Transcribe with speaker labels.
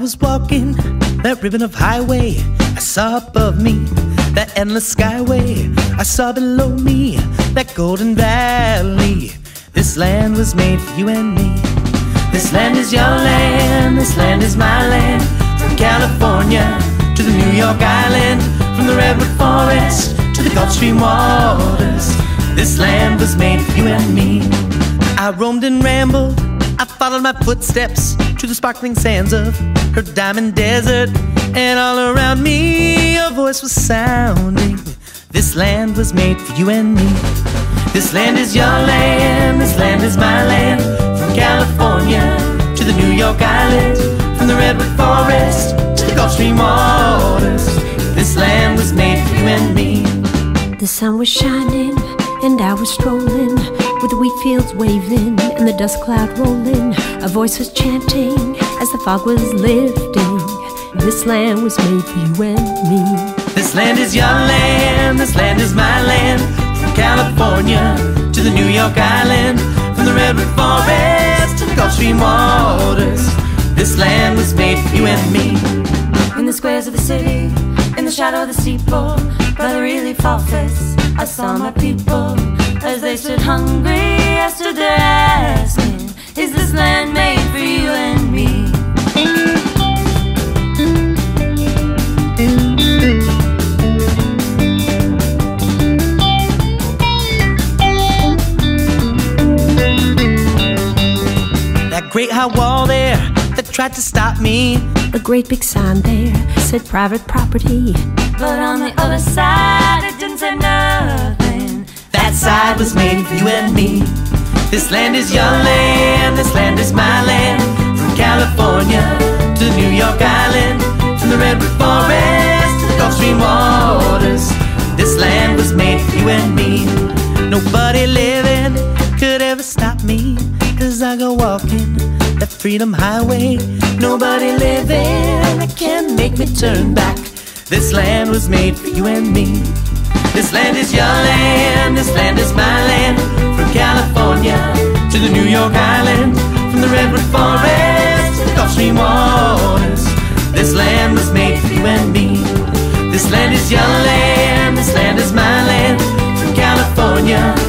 Speaker 1: was walking that ribbon of highway, I saw above me that endless skyway. I saw below me that golden valley. This land was made for you and me. This land is your land, this land is my land. From California to the New York Island, from the redwood forest to the Gulf Stream waters, this land was made for you and me. I roamed and rambled, I followed my footsteps to the sparkling sands of her diamond desert, and all around me your voice was sounding. This land was made for you and me. This land is your land, this land is my land. From California to the New York Island, from the redwood forest to the Gulf Stream waters, this land was made for you and me.
Speaker 2: The sun was shining and I was strolling, with the wheat fields waving and the dust cloud rolling. A voice was chanting as the fog was lifting. This land was made for you and me.
Speaker 1: This land is your land, this land is my land. From California to the New York Island, from the redwood forest to the Gulf Stream waters, this land was made for you and me.
Speaker 3: In the squares of the city, in the shadow of the steeple, by the relief office, I saw my people. As they stood hungry, I stood there asking, is this land made for you and me?
Speaker 1: That great high wall there that tried to stop me,
Speaker 2: a great big sign there said private property,
Speaker 3: but on the other side it didn't say nothing.
Speaker 1: That side was made for you and me. This land is your land, this land is my land. From California to the New York Island, from the redwood forest to the Gulf Stream waters, this land was made for you and me. Nobody living could ever stop me as I go walking that freedom highway. Nobody living that can make me turn back. This land was made for you and me. This land is your land, this land is my land. From California to the New York Island, from the redwood forest to the Gulf Stream waters, this land was made for you and me. This land is your land, this land is my land. From California